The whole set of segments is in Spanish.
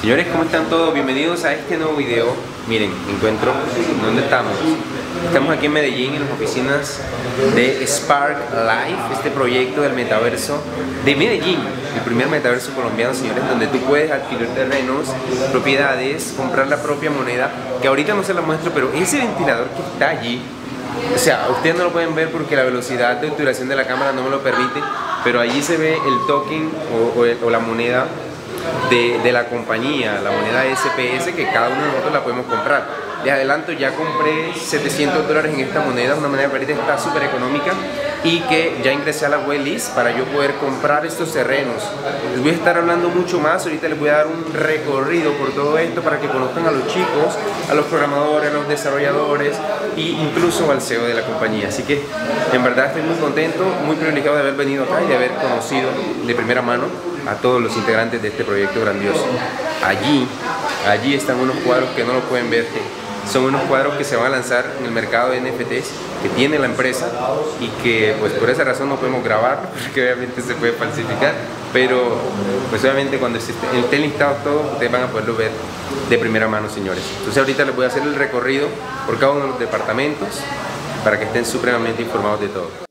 Señores, ¿cómo están todos? Bienvenidos a este nuevo video. Miren, me encuentro, ¿dónde estamos? Estamos aquí en Medellín, en las oficinas de Spark Life, este proyecto del metaverso de Medellín, el primer metaverso colombiano, señores, donde tú puedes adquirir terrenos, propiedades, comprar la propia moneda, que ahorita no se la muestro, pero ese ventilador que está allí, o sea, ustedes no lo pueden ver porque la velocidad de obturación de la cámara no me lo permite, pero allí se ve el token o la moneda de la compañía, la moneda SPS, que cada uno de nosotros la podemos comprar. Les adelanto, ya compré $700 en esta moneda, una moneda que ahorita está súper económica y que ya ingresé a la waitlist para yo poder comprar estos terrenos. Les voy a estar hablando mucho más, ahorita les voy a dar un recorrido por todo esto para que conozcan a los chicos, a los programadores, a los desarrolladores e incluso al CEO de la compañía. Así que en verdad estoy muy contento, muy privilegiado de haber venido acá y de haber conocido de primera mano a todos los integrantes de este proyecto grandioso. Allí están unos cuadros que no lo pueden ver. Son unos cuadros que se van a lanzar en el mercado de NFTs que tiene la empresa y que pues por esa razón no podemos grabar porque obviamente se puede falsificar, pero pues obviamente cuando estén listados todos ustedes van a poderlo ver de primera mano, señores. Entonces ahorita les voy a hacer el recorrido por cada uno de los departamentos para que estén supremamente informados de todo.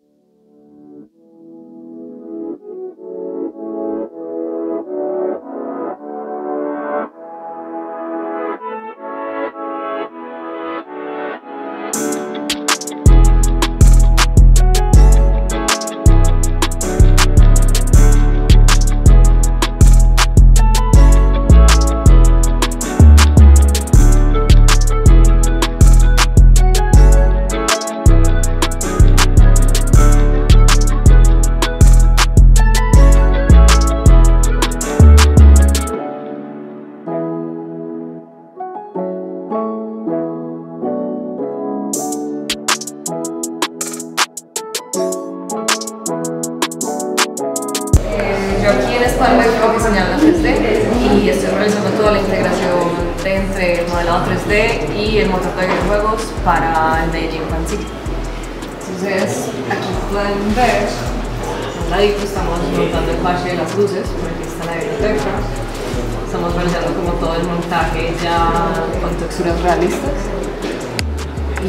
Yo aquí en Spark Life trabajo diseñando 3D y estoy realizando toda la integración entre el modelado 3D y el motor de videojuegos para el Medellín Fan City. Entonces aquí pueden ver, al ladito estamos montando el parche de las luces, por aquí está la biblioteca. Estamos realizando como todo el montaje ya con texturas realistas y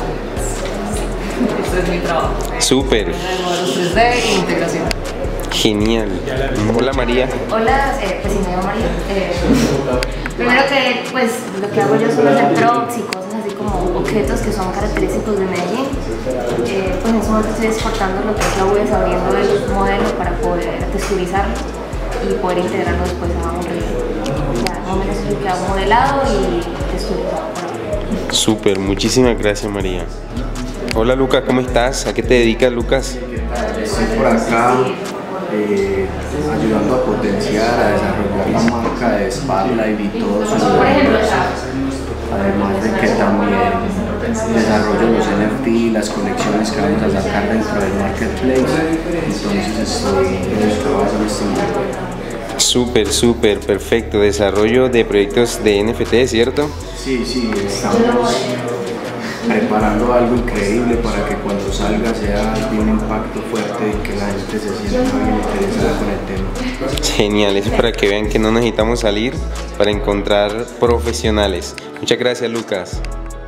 este es mi trabajo. Súper. Modelos 3D e integración. Genial. Hola María. Hola, pues sí, me llamo María. Primero que, pues, lo que hago yo son hacer props y cosas así como objetos que son característicos de Medellín. Pues en este momento estoy exportando lo que es la UV, abriendo el modelo para poder texturizarlo y poder integrarlo después a un release. Ya, más o menos es lo que hago, modelado y texturizado. Súper, muchísimas gracias María. Hola Lucas, ¿cómo estás? ¿A qué te dedicas, Lucas? Estoy por acá ayudando a potenciar, a desarrollar la marca de Spark Life y todo su universo. Además de que también desarrollo los NFT, las colecciones que vamos a sacar dentro del marketplace. Entonces estoy dedicado a este momento. Súper, súper, perfecto. Desarrollo de proyectos de NFT, ¿cierto? Sí, estamos preparando algo increíble para que cuando salga sea de un impacto fuerte y que la gente se sienta bien interesada con el tema. Genial, eso es para que vean que no necesitamos salir para encontrar profesionales. Muchas gracias, Lucas.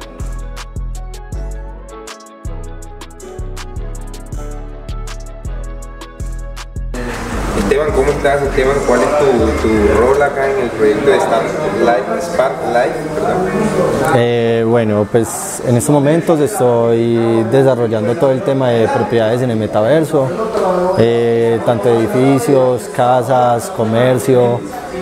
Esteban, ¿cómo estás? Esteban, ¿cuál es tu rol acá en el proyecto de Spark Life? Bueno, pues en estos momentos estoy desarrollando todo el tema de propiedades en el metaverso, tanto edificios, casas, comercio,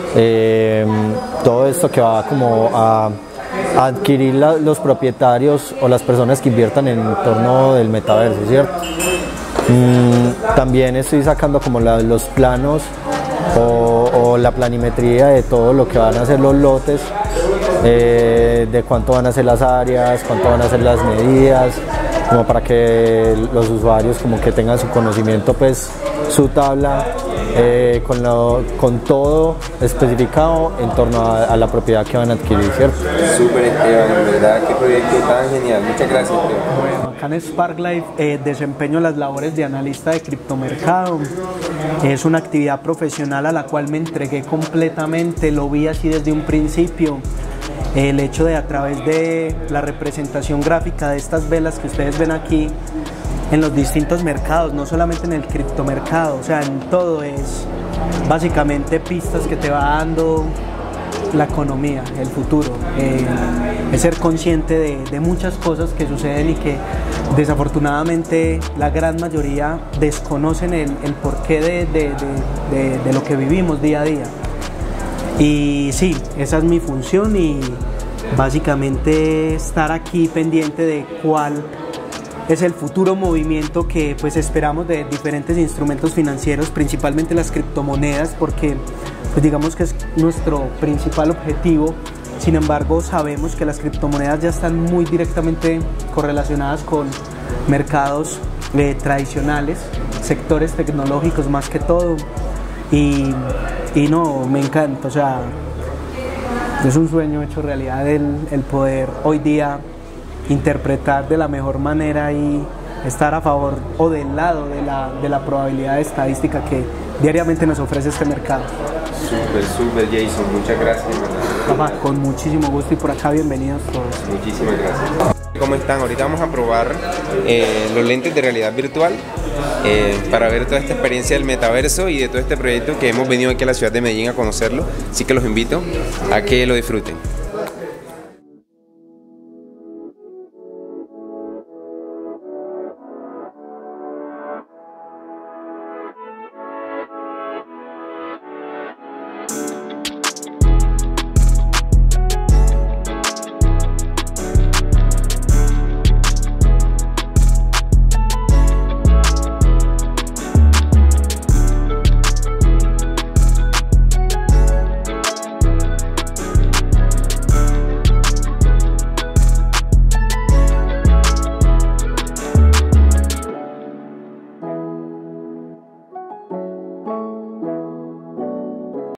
todo esto que va como a adquirir los propietarios o las personas que inviertan en el entorno del metaverso, ¿cierto? También estoy sacando como los planos o la planimetría de todo lo que van a ser los lotes, de cuánto van a ser las áreas, cuánto van a ser las medidas, como para que los usuarios como que tengan su conocimiento, pues su tabla con todo especificado en torno a la propiedad que van a adquirir, ¿cierto? Súper, Esteban, en verdad, qué proyecto tan genial. Muchas gracias, Esteban. Bueno, acá en Spark Life desempeño las labores de analista de criptomercado. Es una actividad profesional a la cual me entregué completamente, lo vi así desde un principio. El hecho de, a través de la representación gráfica de estas velas que ustedes ven aquí en los distintos mercados, no solamente en el criptomercado, o sea, en todo, es básicamente pistas que te va dando la economía, el futuro. Es ser consciente de muchas cosas que suceden y que desafortunadamente la gran mayoría desconocen el porqué de lo que vivimos día a día. Y sí, esa es mi función, y básicamente estar aquí pendiente de cuál es el futuro movimiento que pues esperamos de diferentes instrumentos financieros, principalmente las criptomonedas, porque pues digamos que es nuestro principal objetivo. Sin embargo, sabemos que las criptomonedas ya están muy directamente correlacionadas con mercados tradicionales, sectores tecnológicos más que todo, y no, me encanta, o sea, es un sueño hecho realidad el poder hoy día interpretar de la mejor manera y estar a favor o del lado de la probabilidad estadística que diariamente nos ofrece este mercado. Súper, Jason, muchas gracias, Papá, con muchísimo gusto, y por acá bienvenidos todos. Muchísimas gracias. ¿Cómo están? Ahorita vamos a probar los lentes de realidad virtual para ver toda esta experiencia del metaverso y de todo este proyecto que hemos venido aquí a la ciudad de Medellín a conocerlo, así que los invito a que lo disfruten.